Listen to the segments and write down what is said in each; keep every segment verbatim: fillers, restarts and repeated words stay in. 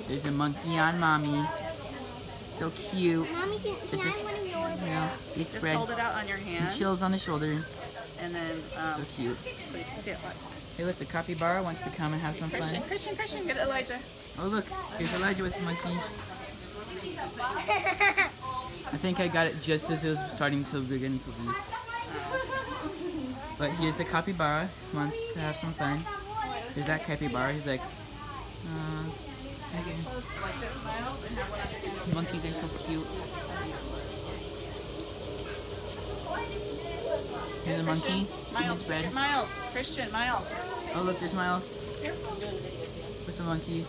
There's a monkey on mommy. So cute. Mommy, can, can It just, I one of yours? you know, eat Just spread. hold it out on your hand. And chills on the shoulder. And then, um, So cute. so you can see it. Watch. Hey, look, the capybara wants to come and have some Christian, fun. Christian, Christian, get Elijah. Oh, look, here's Elijah with the monkey. I think I got it just as it was starting to begin to leave. But here's the capybara, wants to have some fun. There's that capybara, he's like, uh, okay. Monkeys are so cute. Here's a monkey, Miles, he's red. Miles, Christian, Miles. Oh look, there's Miles. With the monkey.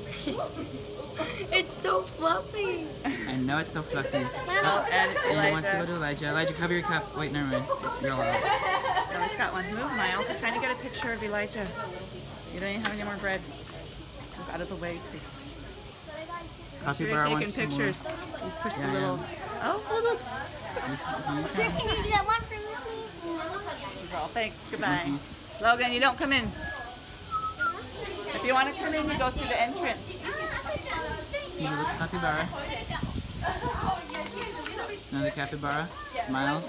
It's so fluffy. I know it's so fluffy. Oh, and And he wants to go Elijah. to Elijah. Elijah, cover your cup. Wait, never mind. It's real loud. No, he's got one. Move, Miles. We're trying to get a picture of Elijah. You don't even have any more bread. Move out of the way. Capybara You're wants taking some more. pictures. You pushed Yeah, the little. Oh, look. Chris, can you do that one for me, please? Well, thanks. Goodbye. Monkeys. Logan, you don't come in. If you want to come in, you go through the entrance. Here's a little capybara. Another capybara. Miles.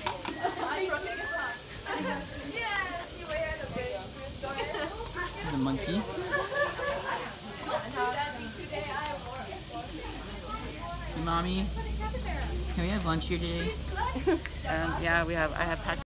Here's a monkey. Hey, mommy. Can we have lunch here today? Um, yeah, we have. I have packed.